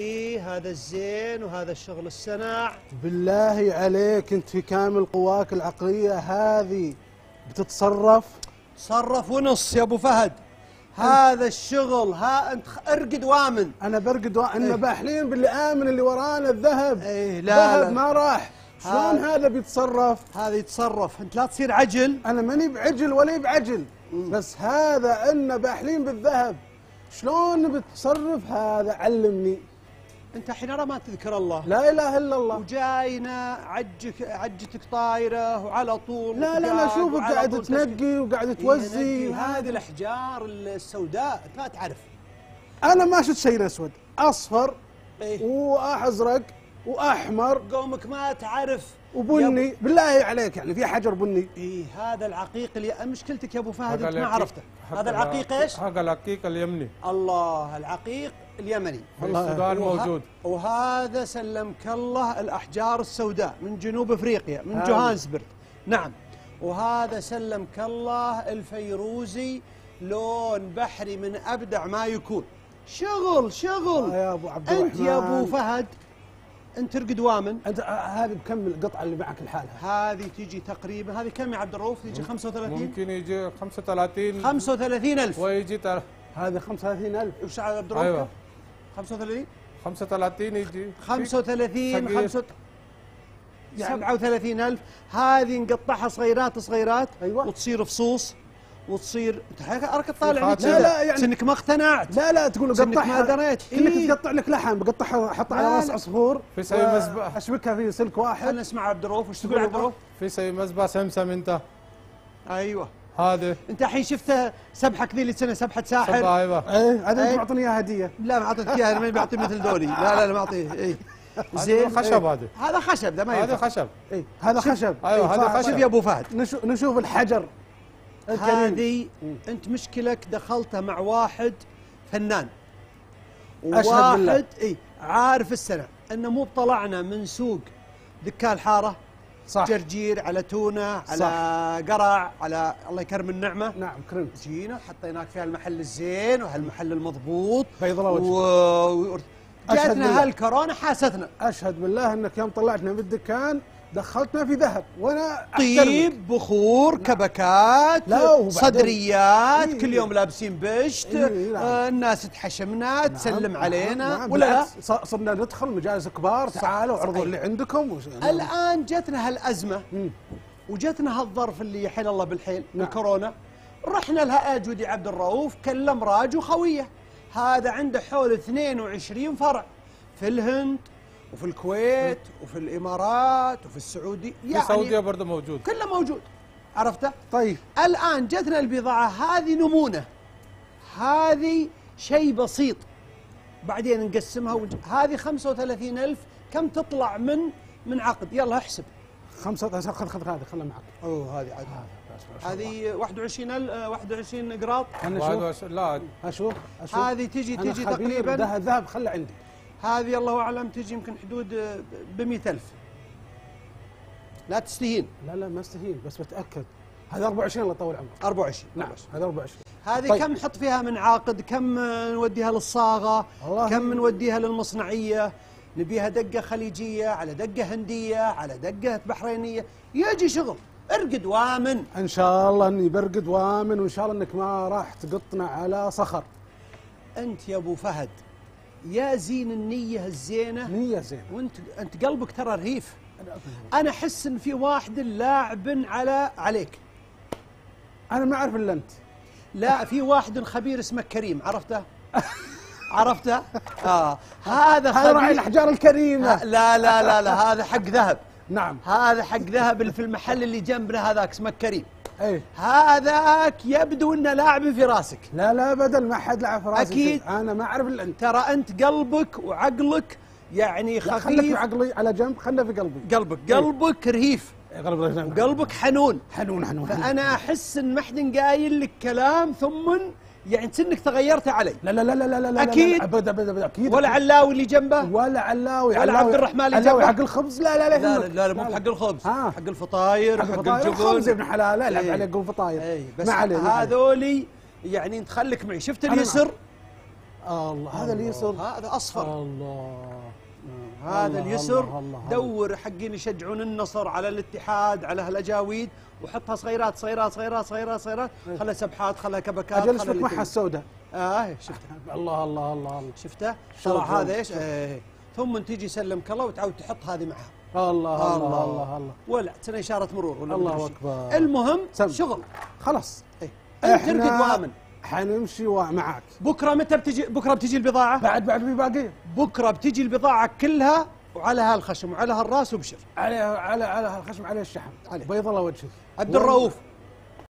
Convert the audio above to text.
هذا الزين وهذا الشغل السنع. بالله عليك انت في كامل قواك العقلية هذه بتتصرف؟ تصرف ونص يا ابو فهد. هذا الشغل انت ارقد وامن. انا برقد انا باحلين باللي امن اللي ورانا الذهب. لا ذهب ما راح. شلون هذا بيتصرف؟ هذا يتصرف، انت لا تصير عجل. انا ماني بعجل ولا بعجل، بس هذا ان باحلين بالذهب شلون بتصرف هذا؟ علمني. انت الحين ارى ما تذكر الله. لا اله الا الله. وجاينا عجتك طايره وعلى طول. لا اشوفك قاعد تنقي وقاعد توزي. هذه الاحجار السوداء انت ما تعرف. انا ما شفت شيء اسود، اصفر وازرق واحمر. قومك ما تعرف. وبني. بالله عليك يعني في حجر بني. هذا العقيق مشكلتك يا ابو فهد انت ما عرفته. هذا العقيق ايش؟ هذا العقيق اليمني. الله، العقيق اليمني في السودان موجود. وهذا سلمك الله الاحجار السوداء من جنوب افريقيا من جوهانسبرغ. نعم. وهذا سلمك الله الفيروزي، لون بحري من ابدع ما يكون. شغل يا ابو عبد الرحمن. انت يا ابو فهد انت ارقد وامن. انت هذه بكم القطعه اللي معك لحالها؟ هذه تجي تقريبا، هذه كم يا عبد الرؤوف؟ تجي 35؟ ممكن يجي 35. 35,000 ويجي هذا 35,000. وش على عبد الرؤوف؟ ايوه 35 35 يجي 35 يعني 37,000. هذه نقطعها صغيرات. أيوة. وتصير فصوص وتصير اراك تطالع. لا يعني انك ما اقتنعت. لا تقول قطعها. ما دريت. كأنك تقطع لك لحم، بقطعها احطها على راس عصفور في سوي مسبح اشبكها في سلك واحد. انا اسمع عبد الرؤوف. وش تقول عبد الرؤوف؟ في سوي مسبح سمسم. انت ايوه هذا انت الحين شفته سبحك ذي اللي تسمى سبحه ساحر. ايوه هذا انت معطيني اياها هديه. لا ما اعطيتك اياها، انا ماني بعطي مثل دولي. لا ما اعطيه. زين خشب. هذا خشب، ده ما ينفع. هذا خشب. هذا خشب. ايوه هذا خشب. شوف يا ابو فهد، نشوف الحجر الكريم. هذه انت مشكلك دخلتها مع واحد فنان وواحد عارف السنة. انه مو طلعنا من سوق ذكاء الحاره. صح. جرجير على تونه على قرع على الله يكرم النعمه. نعم كرمت. جينا حطيناك في هالمحل الزين وهالمحل المضبوط. بيض الله وجهك. جاتنا هالكورونا حاستنا. اشهد بالله انك يوم طلعتنا من الدكان دخلتنا في ذهب وانا طيب بخور كبكات صدريات كل يوم لابسين بشت. الناس تحشمنا تسلم علينا ولا صرنا ندخل مجالس كبار. تعالوا عرضوا اللي عندكم. الان جتنا هالازمه وجتنا هالظرف اللي يحل الله بالحيل. الكورونا رحنا لها اجودي عبد الرؤوف كلم راج وخويه. هذا عنده حول 22 فرع في الهند وفي الكويت وفي الامارات وفي السعوديه. في السعوديه برضه موجود. كله موجود. عرفته؟ طيب الان جتنا البضاعه هذه نمونه. هذه شيء بسيط. بعدين نقسمها هذه 35,000 كم تطلع من عقد؟ يلا احسب. 5 خذ هذه خلها معك. هذه عاد هذه 21 قراط. انا لا اشوف هذه تجي تقريبا. ذهب خله عندي. هذه الله اعلم تجي يمكن حدود ب 100,000. لا تستهين. لا ما استهين بس بتاكد. هذا 24 الله يطول عمرك. 24 نعم هذا 24. هذه طيب. كم نحط فيها من عاقد؟ كم نوديها للصاغه؟ كم نوديها للمصنعيه؟ نبيها دقه خليجيه على دقه هنديه على دقه بحرينيه. يجي شغل. ارقد وامن. ان شاء الله اني برقد وامن وان شاء الله انك ما راح تقطنا على صخر. انت يا ابو فهد يا زين النيه الزينه. نيه زينه. وانت قلبك ترى رهيف. انا احس ان في واحد لاعب عليك. انا ما اعرف الا انت. لا في واحد خبير اسمه كريم. عرفته؟ هذا راعي الاحجار الكريمه. لا هذا حق ذهب. نعم هذا حق ذهب اللي في المحل اللي جنبنا هذاك اسمه كريم. ايه هذاك يبدو انه لاعب في راسك. لا بدل ما حد لعب في راسك. اكيد انا ما اعرف الا انت. ترى انت قلبك وعقلك يعني خفيف. خلك في عقلي على جنب. خلنا في قلبي. قلبك رهيف. وقلبك حنون. فانا احس ان ما حد قايل لك كلام ثم يعني تسنك تغيرت علي. لا اكيد. ابدا اكيد. ولا علاوي اللي جنبه. ولا علاوي ولا عبد الرحمن اللي جنبه. حق الخبز. لا مو حق الخبز. حق الفطاير حق الجبن. خبز ابن حلال. لا يلعب عليك قول فطاير. بس ما عليه. هذولي يعني انت خليك معي. شفت اليسر؟ الله هذا اليسر، هذا اصفر. الله هذا الله اليسر. الله الله. دور حقين يشجعون النصر على الاتحاد على هالاجاويد، وحطها صغيرات صغيرات صغيرات صغيرات صغيرات، خلها سبحات، خلها كبكات، اجلس لك معها السوداء. شفتها. الله الله الله الله شفته؟ ترى هذا ايش؟ ثم تجي سلمك الله وتعود تحط هذه معها. الله الله الله الله. ولا تسوي اشاره مرور ولا الله اكبر. المهم شغل. خلاص انت ترقد وامن. حنمشي معك. بكره متى بتجي؟ بكره بتجي البضاعه؟ بعد باقي. بكره بتجي البضاعه كلها وعلى هالخشم وعلى هالراس وبشر. على الخشم، على الشحم. عليه. بيض الله وجهك. عبد الرؤوف